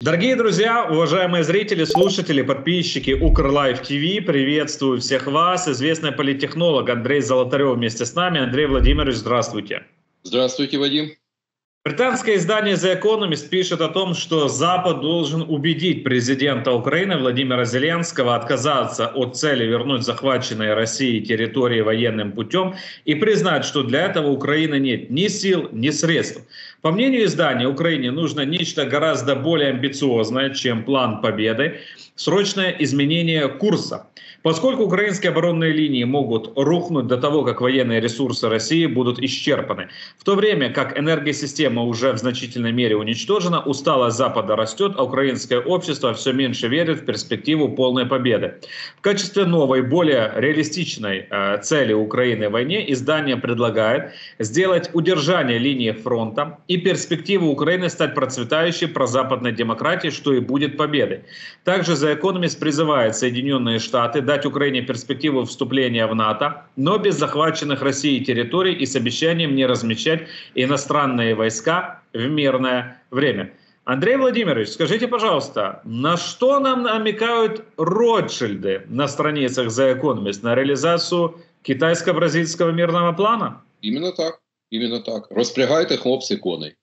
Дорогие друзья, уважаемые зрители, слушатели, подписчики Укрлайв ТВ, приветствую всех вас. Известный политтехнолог Андрей Золотарев вместе с нами. Андрей Владимирович, здравствуйте. Здравствуйте, Вадим. Британское издание The Economist пишет о том, что Запад должен убедить президента Украины Владимира Зеленского отказаться от цели вернуть захваченные Россией территории военным путем и признать, что для этого у Украины нет ни сил, ни средств. По мнению издания, Украине нужно нечто гораздо более амбициозное, чем план победы, срочное изменение курса. Поскольку украинские оборонные линии могут рухнуть до того, как военные ресурсы России будут исчерпаны, в то время как энергосистема уже в значительной мере уничтожена, усталость Запада растет, а украинское общество все меньше верит в перспективу полной победы. В качестве новой, более реалистичной цели Украины в войне издание предлагает сделать удержание линии фронта и перспективу Украины стать процветающей прозападной демократией, что и будет победой. Также The Economist призывает Соединенные Штаты дать Украине перспективу вступления в НАТО, но без захваченных Россией территорий и с обещанием не размещать иностранные войска в мирное время. Андрей Владимирович, скажите, пожалуйста, на что нам намекают Ротшильды на страницах The Economist? На реализацию китайско-бразильского мирного плана? Именно так. Именно так. Розпрягайте, хлопці, коней.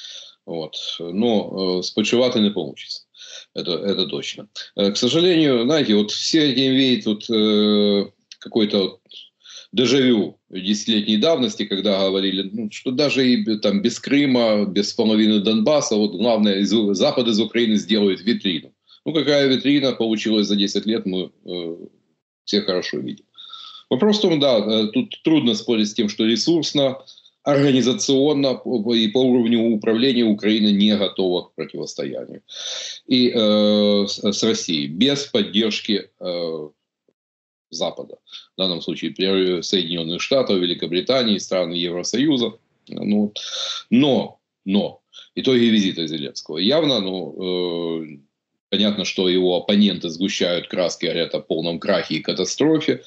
Но спочивати не получится. Это точно. К сожалению, знаете, вот все этим видят какой-то дежавю десятилетней давности, когда говорили, что даже и там без Крыма, без половины Донбасса, вот главное, Запад из Украины сделает витрину. Какая витрина получилась за 10 лет, мы все хорошо видим. Вопрос в том, да, тут трудно спорить с тем, что ресурсно, организационно и по уровню управления Украина не готова к противостоянию и с Россией без поддержки Запада. В данном случае Соединенных Штатов, Великобритании, стран Евросоюза. Но итоги визита Зеленского явно, понятно, что его оппоненты сгущают краски, говорят о полном крахе и катастрофе.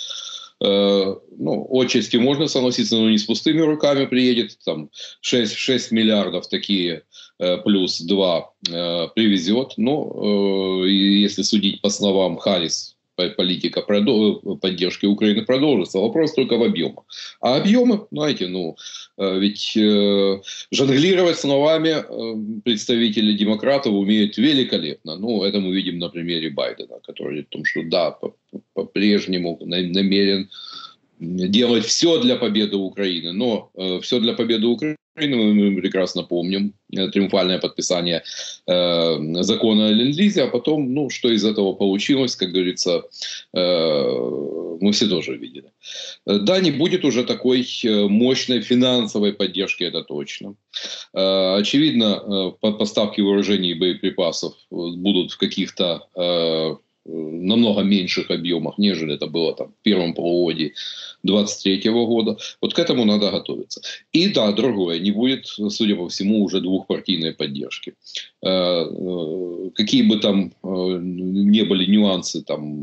Отчасти можно согласиться, но не с пустыми руками приедет. Там 6 миллиардов такие плюс 2 привезет. Если судить по словам Харрис, политика поддержки Украины продолжится. Вопрос только в объемах. А объемы, знаете, ведь жонглировать словами представители демократов умеют великолепно. Это мы видим на примере Байдена, который говорит о том, что да, по-прежнему намерен делать все для победы Украины. Но все для победы Украины мы прекрасно помним. Триумфальное подписание закона о ленд-лизе, а потом, что из этого получилось, как говорится, мы все тоже видели. Да, не будет уже такой мощной финансовой поддержки, это точно. Очевидно, поставки вооружений и боеприпасов будут в каких-то намного меньших объемах, нежели это было в первом полугодии 2023 года. Вот к этому надо готовиться. И да, другое, не будет, судя по всему, уже двухпартийной поддержки. Какие бы там ни были нюансы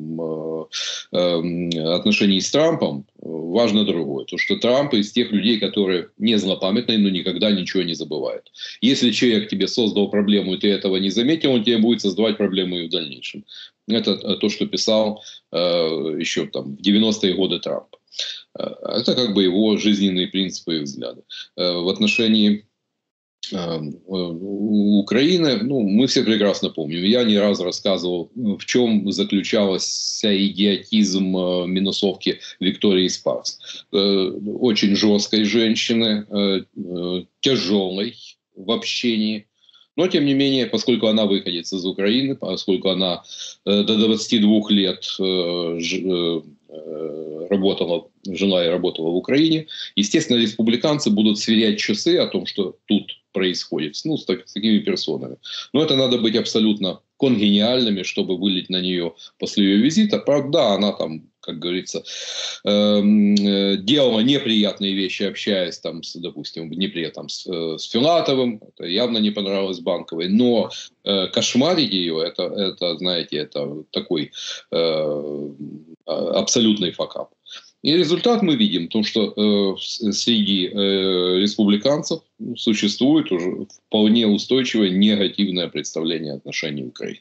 отношений с Трампом, важно другое. То, что Трамп из тех людей, которые не злопамятные, но никогда ничего не забывают. Если человек тебе создал проблему, и ты этого не заметил, он тебе будет создавать проблемы и в дальнейшем. Это то, что писал еще в 90-е годы Трамп. Это как бы его жизненные принципы и взгляды. В отношении Украины, мы все прекрасно помним. Я не раз рассказывал, в чем заключался идиотизм минусовки Виктории Спаркс. Очень жесткой женщины, тяжелой в общении. Но, тем не менее, поскольку она выходец из Украины, поскольку она до 22 лет жила и работала в Украине, естественно, республиканцы будут сверять часы о том, что тут происходит, с такими персонами. Но это надо быть абсолютно конгениальными, чтобы вылить на нее после ее визита. Правда, она как говорится, делала неприятные вещи, общаясь допустим, в Днепре с Филатовым. Это явно не понравилось Банковой. Но кошмарить ее, это, знаете, это такой абсолютный факап. И результат мы видим в том, что среди республиканцев существует уже вполне устойчивое негативное представление о отношении Украины.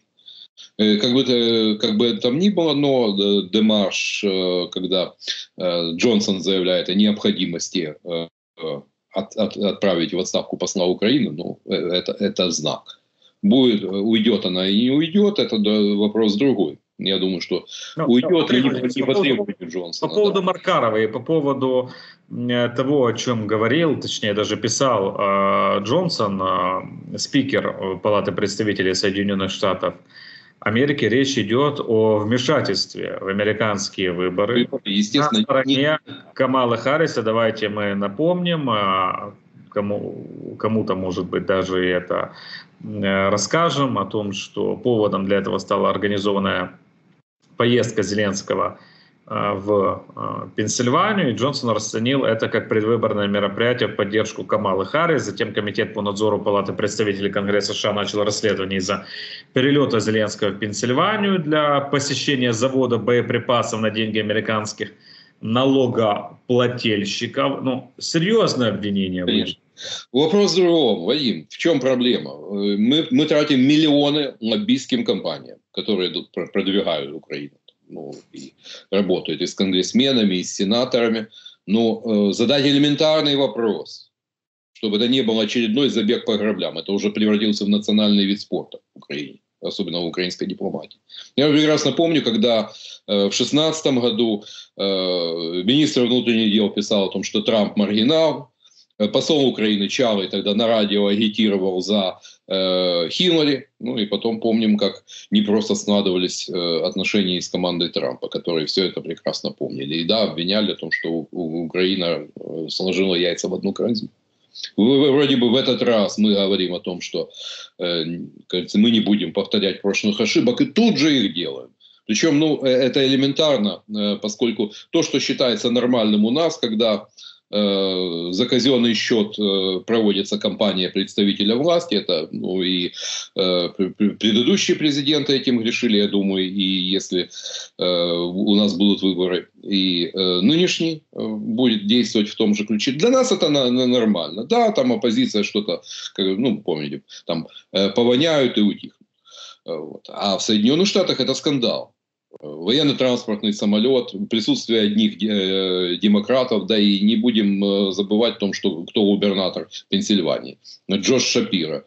Как бы это там ни было, но демарш, когда Джонсон заявляет о необходимости отправить в отставку посла Украины, ну, это знак. Уйдет она и не уйдет, это вопрос другой. Я думаю, что уйдет и не потребует Джонсона. По поводу Маркарова и по поводу того, о чем говорил, точнее даже писал Джонсон, спикер Палаты представителей Соединенных Штатов Америки, речь идет о вмешательстве в американские выборы. Естественно, на стороне Камалы Харриса. Давайте мы напомним, кому-то, может быть, даже это расскажем, о том, что поводом для этого стала организованная поездка Зеленского в Пенсильванию, и Джонсон расценил это как предвыборное мероприятие в поддержку Камалы Харрис. Затем Комитет по надзору Палаты представителей Конгресса США начал расследование из-за перелета Зеленского в Пенсильванию для посещения завода боеприпасов на деньги американских налогоплательщиков. Ну, серьезное обвинение. Конечно. Вопрос в другом, Вадим. В чем проблема? Мы тратим миллионы лоббистским компаниям, которые продвигают Украину. Ну, и работают и с конгрессменами, и с сенаторами. Но задать элементарный вопрос, чтобы это не был очередной забег по граблям. Это уже превратился в национальный вид спорта в Украине, особенно в украинской дипломатии. Я прекрасно помню, когда в 2016 году министр внутренних дел писал о том, что Трамп маргинал. Посол Украины Чалый тогда на радио агитировал за Хиллари. Ну и потом помним, как не просто складывались отношения с командой Трампа, которые все это прекрасно помнили. И да, обвиняли в том, что Украина сложила яйца в одну корзину. Вроде бы в этот раз мы говорим о том, что кажется, мы не будем повторять прошлых ошибок, и тут же их делаем. Причем, ну, это элементарно, поскольку то, что считается нормальным у нас, когда за казенный счет проводится кампания представителя власти. Это, ну, и предыдущие президенты этим грешили, я думаю, и если у нас будут выборы, и нынешний будет действовать в том же ключе. Для нас это нормально. Да, там оппозиция что-то, ну, помните, там повоняют и утихнут. Вот. А в Соединенных Штатах это скандал. Военно-транспортный самолет, присутствие одних демократов, да и не будем забывать о том, что кто губернатор Пенсильвании. Джош Шапиро,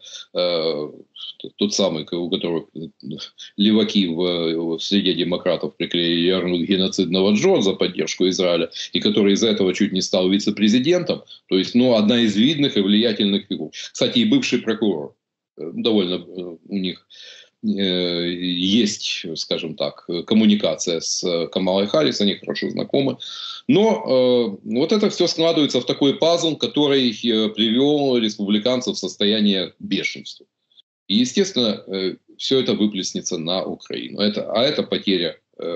тот самый, у которого леваки в среде демократов приклеили геноцидного Джо за поддержку Израиля, и который из-за этого чуть не стал вице-президентом. То есть, ну, одна из видных и влиятельных фигур. Кстати, и бывший прокурор. Довольно у них есть, скажем так, коммуникация с Камалой Харрис, они хорошо знакомы. Но вот это все складывается в такой пазл, который привел республиканцев в состояние бешенства. И, естественно, все это выплеснется на Украину. Это потеря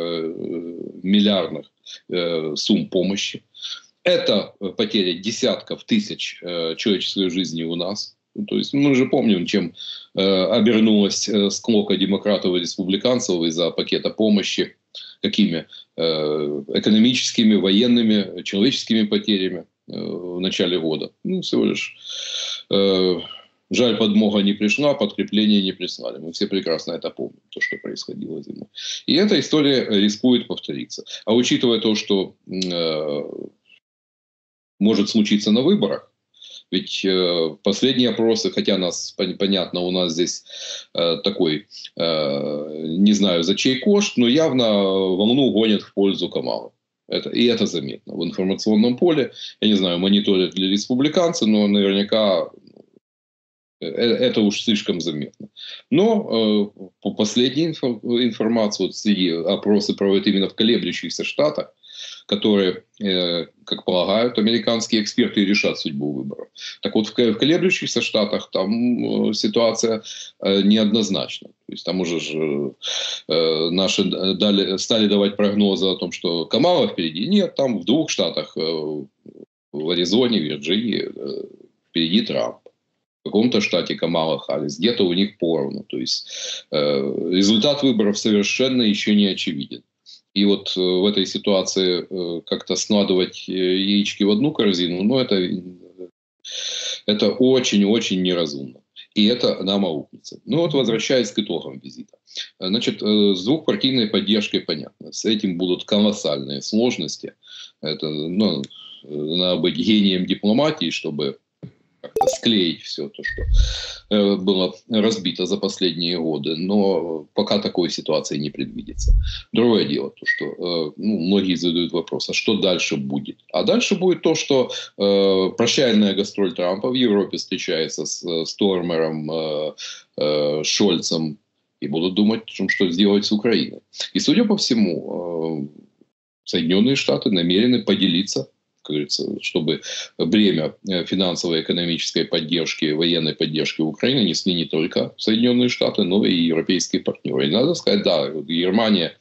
миллиардных сумм помощи. Это потеря десятков тысяч человеческой жизни у нас. То есть мы же помним, чем обернулась склока демократов и республиканцев из-за пакета помощи, какими экономическими, военными, человеческими потерями в начале года. Ну, всего лишь жаль, подмога не пришла, подкрепление не прислали. Мы все прекрасно это помним, то, что происходило зимой. И эта история рискует повториться. А учитывая то, что может случиться на выборах, ведь последние опросы, хотя нас, понятно, у нас здесь такой, не знаю за чей кошт, но явно волну гонят в пользу Камалы. И это заметно. В информационном поле, я не знаю, мониторят ли республиканцы, но наверняка это уж слишком заметно. Но по последней информации, вот среди опросы проводят именно в колеблющихся штатах, которые, как полагают американские эксперты, решат судьбу выборов. Так вот, в колеблющихся штатах там ситуация неоднозначна. То есть там уже наши стали давать прогнозы о том, что Камала впереди. Нет, там в двух штатах, в Аризоне, Вирджинии, впереди Трамп. В каком-то штате Камала Харрис, где-то у них поровну. То есть результат выборов совершенно еще не очевиден. И вот в этой ситуации как-то складывать яички в одну корзину, ну, это очень-очень неразумно. И это нам аукнется. Ну вот, возвращаясь к итогам визита. Значит, с двухпартийной поддержкой понятно. С этим будут колоссальные сложности. Это, ну, надо быть гением дипломатии, чтобы как-то склеить все то, что было разбито за последние годы. Но пока такой ситуации не предвидится. Другое дело, то, что многие задают вопрос, а что дальше будет? А дальше будет то, что прощальная гастроль Трампа в Европе встречается с Стормером, Шольцем, и будут думать, что сделать с Украиной. И, судя по всему, Соединенные Штаты намерены поделиться, как говорится, чтобы бремя финансово-экономической поддержки, военной поддержки Украины несли не только Соединенные Штаты, но и европейские партнеры. И надо сказать, да, Германия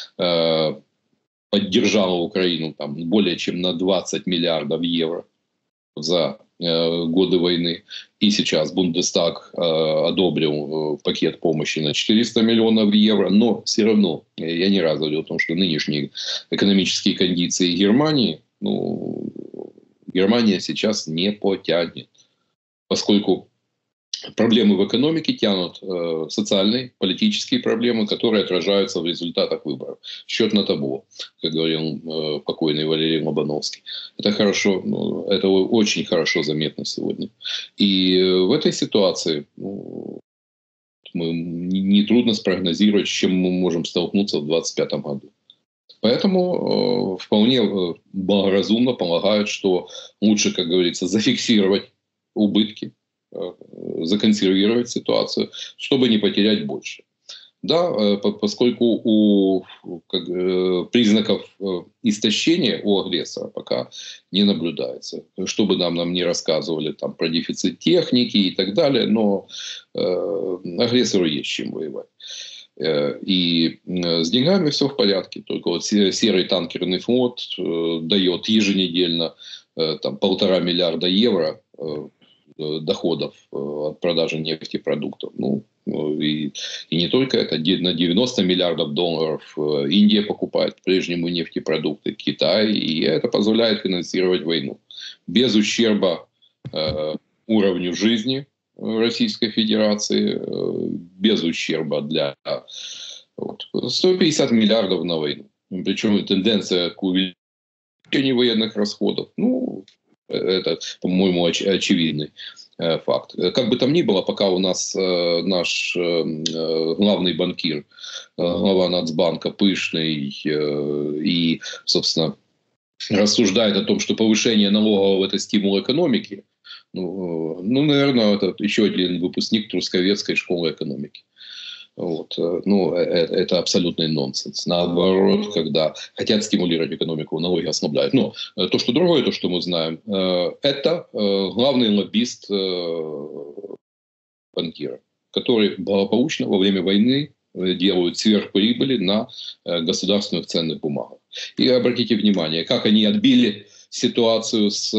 поддержала Украину там, более чем на 20 миллиардов евро за годы войны. И сейчас Бундестаг одобрил пакет помощи на 400 миллионов евро. Но все равно я не раз говорил о том, что нынешние экономические кондиции Германии, Германия сейчас не потянет. Поскольку проблемы в экономике тянут социальные, политические проблемы, которые отражаются в результатах выборов. Счет на табло, как говорил покойный Валерий Лобановский. Это хорошо, это очень хорошо заметно сегодня. И в этой ситуации нетрудно спрогнозировать, с чем мы можем столкнуться в 2025 году. Поэтому вполне благоразумно полагают, что лучше, как говорится, зафиксировать убытки, законсервировать ситуацию, чтобы не потерять больше. Да, поскольку у признаков истощения у агрессора пока не наблюдается. Что бы нам не рассказывали там, про дефицит техники и так далее, но агрессору есть чем воевать. И с деньгами все в порядке. Только вот серый танкерный флот дает еженедельно там, 1,5 миллиарда евро доходов от продажи нефтепродуктов. И не только это. На 90 миллиардов долларов Индия покупает по-прежнему нефтепродукты, Китай. И это позволяет финансировать войну. Без ущерба уровню жизни Российской Федерации, без ущерба для 150 миллиардов на войну. Причем тенденция к увеличению военных расходов, это, по-моему, очевидный факт. Как бы там ни было, пока у нас наш главный банкир, глава Нацбанка Пышный и, собственно, рассуждает о том, что повышение налогов – это стимул экономики, наверное, это еще один выпускник Трусковецкой школы экономики. Это абсолютный нонсенс. Наоборот, когда хотят стимулировать экономику, налоги ослабляют. Но то, что другое, то, что мы знаем, это главный лоббист банкира, который благополучно во время войны делают сверхприбыли на государственных ценных бумагах. И обратите внимание, как они отбили ситуацию с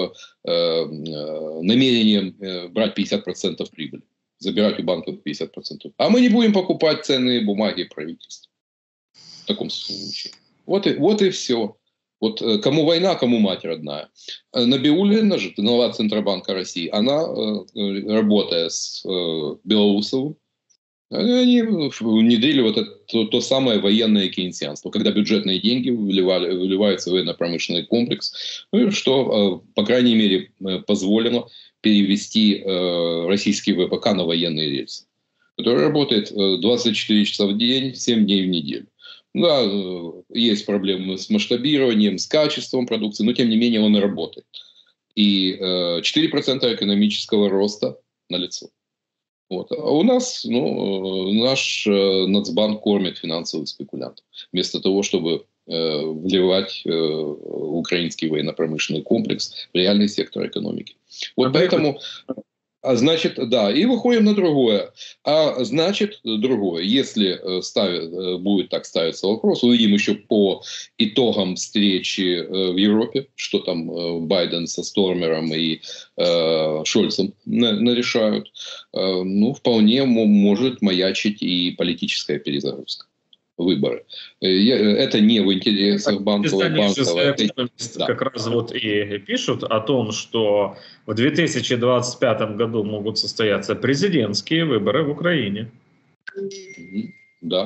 намерением брать 50% прибыли. Забирать у банков 50%. А мы не будем покупать ценные бумаги правительства. В таком случае. Вот и все. Вот кому война, кому мать родная. Набиуллина же, глава Центробанка России, она, работая с Белоусовым, они внедрили вот это, то самое военное кейнсианство, когда бюджетные деньги вливаются в военно-промышленный комплекс, что, по крайней мере, позволило перевести российский ВПК на военные рельсы, который работает 24 часа в день, 7 дней в неделю. Да, есть проблемы с масштабированием, с качеством продукции, но тем не менее он работает. И 4% экономического роста налицо. А у нас наш Нацбанк кормит финансовых спекулянтов. Вместо того, чтобы вливать украинский военно-промышленный комплекс в реальный сектор экономики. Поэтому, значит, да, и выходим на другое. А значит, другое. Если будет так ставиться вопрос, увидим еще по итогам встречи в Европе, что там Байден со Стормером и Шольцем нарешают, вполне может маячить и политическая перезагрузка. выборы. Это не в интересах банковой. Да. Как раз вот и пишут о том, что в 2025 году могут состояться президентские выборы в Украине. Да.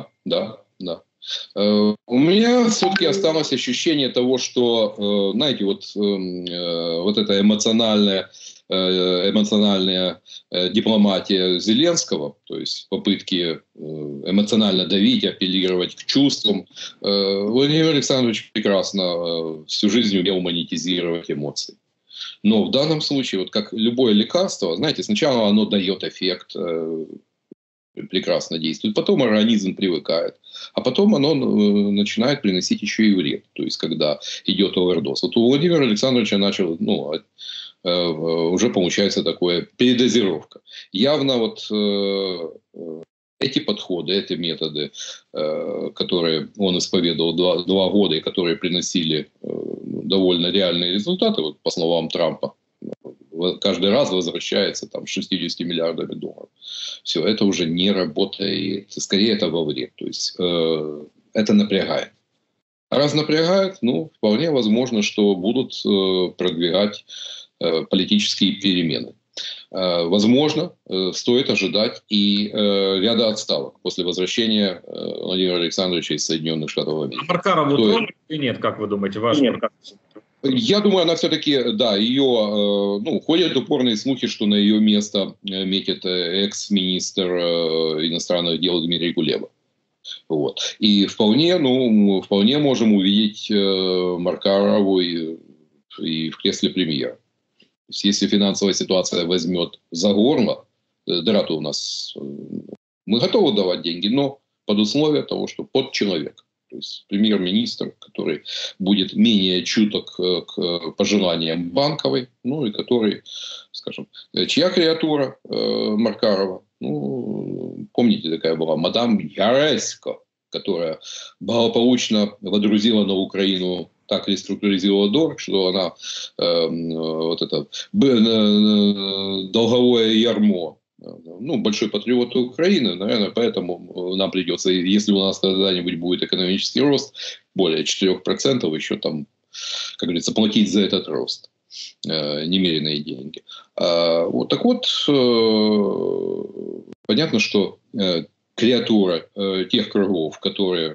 У меня все-таки осталось ощущение того, что, знаете, вот эта эмоциональная дипломатия Зеленского, то есть попытки эмоционально давить, апеллировать к чувствам. Владимир Александрович прекрасно всю жизнь умел монетизировать эмоции. Но в данном случае, вот как любое лекарство, знаете, сначала оно дает эффект, прекрасно действует, потом организм привыкает, а потом оно начинает приносить еще и вред. То есть, когда идет овердоз. Вот у Владимира Александровича начал, уже получается такое передозировка. Явно вот эти подходы, эти методы, которые он исповедовал два года и которые приносили довольно реальные результаты, вот по словам Трампа, каждый раз возвращается там, с 60 миллиардами долларов. Все, это уже не работает. Скорее, это во вред. То есть, это напрягает. А раз напрягает, вполне возможно, что будут продвигать политические перемены. Возможно, стоит ожидать и ряда отставок после возвращения Владимира Александровича из Соединенных Штатов Америки. А Маркарову тронут или нет, как вы думаете? Я думаю, она все-таки, да, ходят упорные слухи, что на ее место метит экс-министр иностранных дел Дмитрий Кулеба. Вот. И вполне можем увидеть Маркарову и в кресле премьера. Если финансовая ситуация возьмет за горло, дыра-то у нас, мы готовы давать деньги, но под условие того, что под человека. То есть премьер-министр, который будет менее чуток к пожеланиям Банковой, и который, скажем, чья креатура Маркарова? Помните, такая была мадам Яресько, которая благополучно водрузила на Украину, так реструктуризировала долг, что она долговое ярмо. Большой патриот Украины, наверное, поэтому нам придется, если у нас когда-нибудь будет экономический рост, более 4%, еще там, как говорится, платить за этот рост немеренные деньги. Понятно, что креатура тех кругов, которые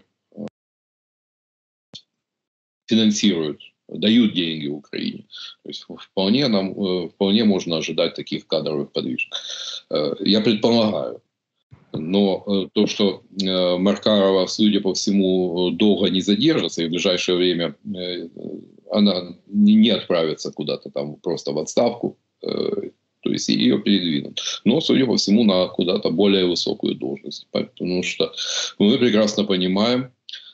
финансируют, дают деньги Украине. То есть вполне можно ожидать таких кадровых подвижек. Я предполагаю. Но то, что Маркарова, судя по всему, долго не задержится, и в ближайшее время она не отправится куда-то там просто в отставку, то есть ее передвинут. Но, судя по всему, на куда-то более высокую должность. Потому что мы прекрасно понимаем,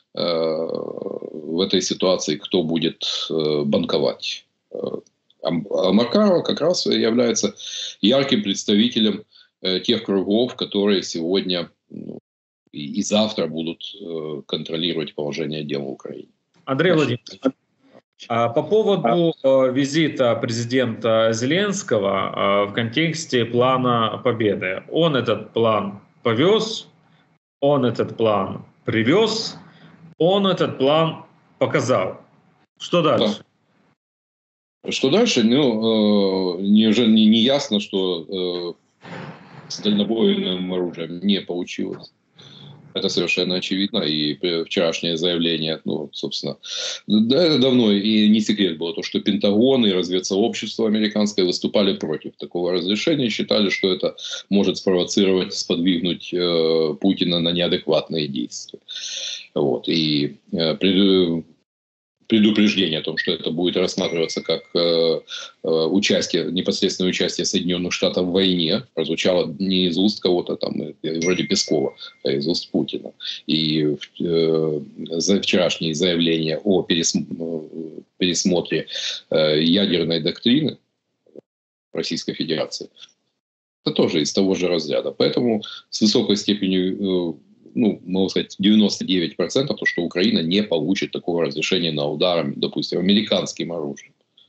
в этой ситуации, кто будет банковать. А Маркарова как раз является ярким представителем тех кругов, которые сегодня и завтра будут контролировать положение дел в Украине. Андрей Владимирович, по поводу визита президента Зеленского в контексте плана Победы. Он этот план повез, он этот план привез, он этот план показал. Что дальше? Да. Что дальше? Неужели не ясно, что с дальнобойным оружием не получилось? Это совершенно очевидно. И вчерашнее заявление, собственно, это давно и не секрет было, то, что Пентагон и разведсообщество американское выступали против такого разрешения, считали, что это может сподвигнуть Путина на неадекватные действия. И предупреждение о том, что это будет рассматриваться как непосредственное участие Соединенных Штатов в войне, прозвучало не из уст кого-то там, вроде Пескова, а из уст Путина. И вчерашние заявления о пересмотре ядерной доктрины Российской Федерации, это тоже из того же разряда. Поэтому с высокой степенью, можно сказать, 99%, то, что Украина не получит такого разрешения на удар, допустим, американским оружием.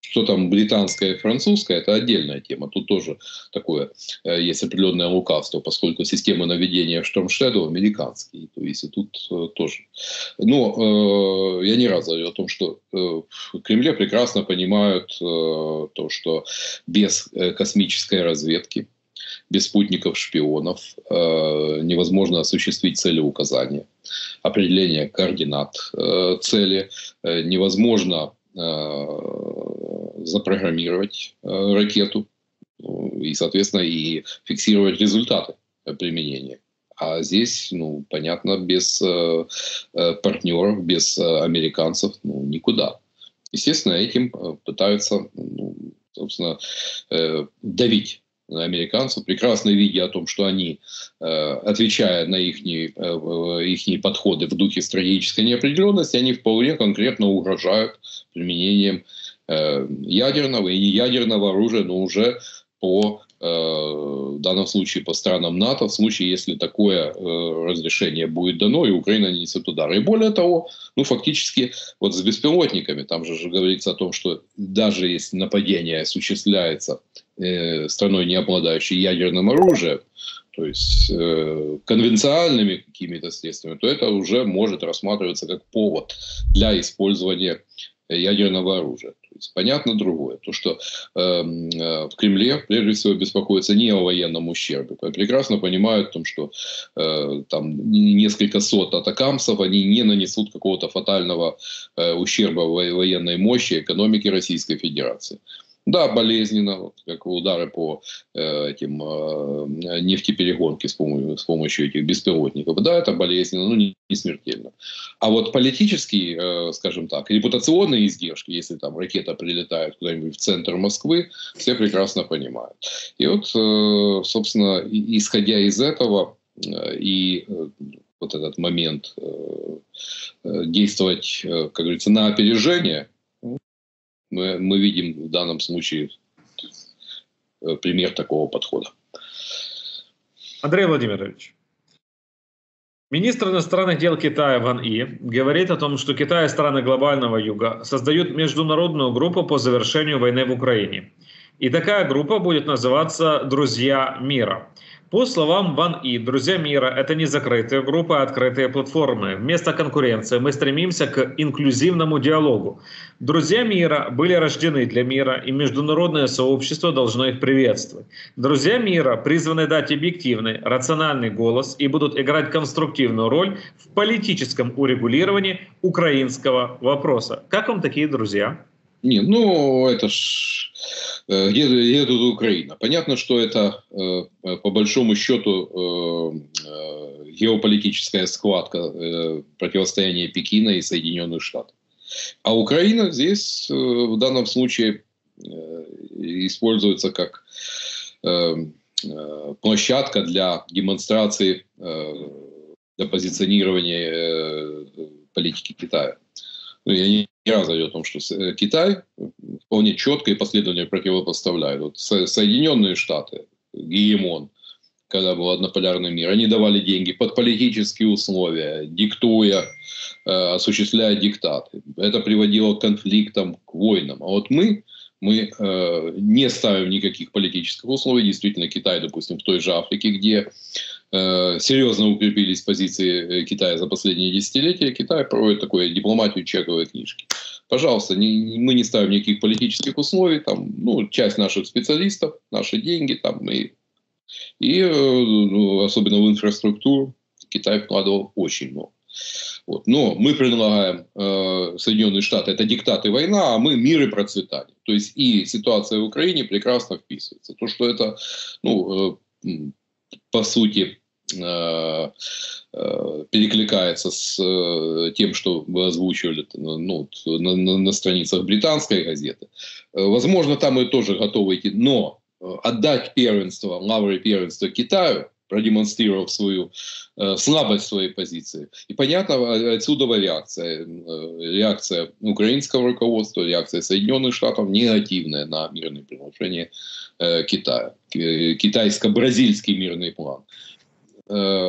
Что там британская и французская, это отдельная тема. Тут тоже такое есть определенное лукавство, поскольку системы наведения Storm Shadow американские. То есть и тут тоже. Но я не раз говорю о том, что в Кремле прекрасно понимают то, что без космической разведки, без спутников-шпионов невозможно осуществить целеуказания, определение координат цели, невозможно запрограммировать ракету и, соответственно, и фиксировать результаты применения. А здесь, ну, понятно, без партнеров, без американцев, ну, никуда. Естественно, этим пытаются, ну, собственно, давить на американцев, прекрасно видя о том, что они, отвечая на их подходы в духе стратегической неопределенности, они вполне конкретно угрожают применением ядерного и неядерного оружия, но уже в данном случае по странам НАТО, в случае, если такое разрешение будет дано, и Украина нанесет удар. И более того, ну, фактически, вот с беспилотниками, там же говорится о том, что даже если нападение осуществляется страной, не обладающей ядерным оружием, то есть конвенциональными какими-то средствами, то это уже может рассматриваться как повод для использования ядерного оружия. То есть понятно другое. То, что в Кремле прежде всего беспокоятся не о военном ущербе. Прекрасно понимают, том, что там несколько сот атакамсов, они не нанесут какого-то фатального ущерба военной мощи экономике Российской Федерации. Да, болезненно, вот, как удары по этим нефтеперегонке с помощью этих беспилотников. Да, это болезненно, но не смертельно. А вот политические, скажем так, репутационные издержки, если там ракета прилетает куда-нибудь в центр Москвы, все прекрасно понимают. И вот, собственно, исходя из этого и вот этот момент действовать, как говорится, на опережение, мы видим в данном случае пример такого подхода. Андрей Владимирович, министр иностранных дел Китая Ван И говорит о том, что Китай и страны глобального юга создают международную группу по завершению войны в Украине. И такая группа будет называться «Друзья мира». По словам Ван И, «Друзья мира» — это не закрытые группы, а открытые платформы. Вместо конкуренции мы стремимся к инклюзивному диалогу. Друзья мира были рождены для мира, и международное сообщество должно их приветствовать. Друзья мира призваны дать объективный, рациональный голос и будут играть конструктивную роль в политическом урегулировании украинского вопроса. Как вам такие друзья? Нет, ну это ж где тут Украина? Понятно, что это по большому счету геополитическая схватка противостояния Пекина и Соединенных Штатов. А Украина здесь в данном случае используется как площадка для демонстрации, для позиционирования политики Китая. Я не раз говорю о том, что Китай вполне четко и последовательно противопоставляет. Вот Соединенные Штаты, гегемон, когда был однополярный мир, они давали деньги под политические условия, диктуя, осуществляя диктаты. Это приводило к конфликтам, к войнам. А вот мы не ставим никаких политических условий. Действительно, Китай, допустим, в той же Африке, где серьезно укрепились позиции Китая за последние десятилетия, Китай проводит такую дипломатию чековой книжки. Пожалуйста, мы не ставим никаких политических условий. Там, ну, часть наших специалистов, наши деньги, там, и особенно в инфраструктуру Китай вкладывал очень много. Вот. Но мы предлагаем Соединенные Штаты — это диктат и война, а мы мир и процветание. То есть и ситуация в Украине прекрасно вписывается. То, что это, ну, по сути, перекликается с тем, что вы озвучивали, ну, на страницах британской газеты. Возможно, там мы тоже готовы идти, но отдать первенство, лавры первенства Китаю, продемонстрировав свою слабость своей позиции. И понятно, отсюда реакция украинского руководства, реакция Соединенных Штатов негативная на мирное предложение Китая. Китайско-бразильский мирный план.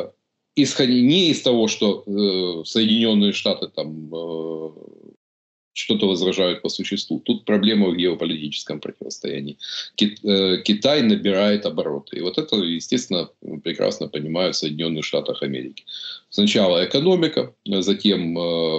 Не из того, что Соединенные Штаты там что-то возражают по существу. Тут проблема в геополитическом противостоянии. Китай набирает обороты. И вот это, естественно, прекрасно понимают в Соединенных Штатах Америки. Сначала экономика, затем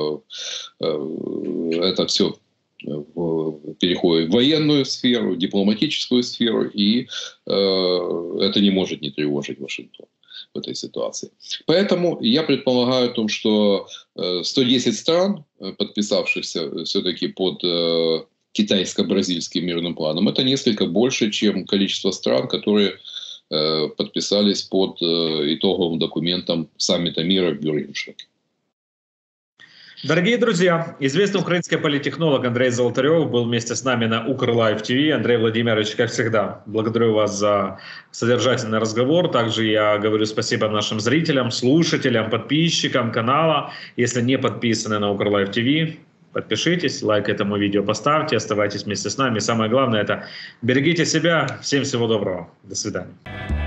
это все переходит в военную сферу, дипломатическую сферу, и это не может не тревожить Вашингтон в этой ситуации. Поэтому я предполагаю о том, что 110 стран, подписавшихся все-таки под китайско-бразильским мирным планом, это несколько больше, чем количество стран, которые подписались под итоговым документом саммита мира в Бюргенштоке. Дорогие друзья, известный украинский политтехнолог Андрей Золотарев был вместе с нами на Укрлайв ТВ. Андрей Владимирович, как всегда, благодарю вас за содержательный разговор. Также я говорю спасибо нашим зрителям, слушателям, подписчикам канала. Если не подписаны на Укрлайв ТВ, подпишитесь, лайк этому видео поставьте, оставайтесь вместе с нами. И самое главное — это берегите себя. Всем всего доброго. До свидания.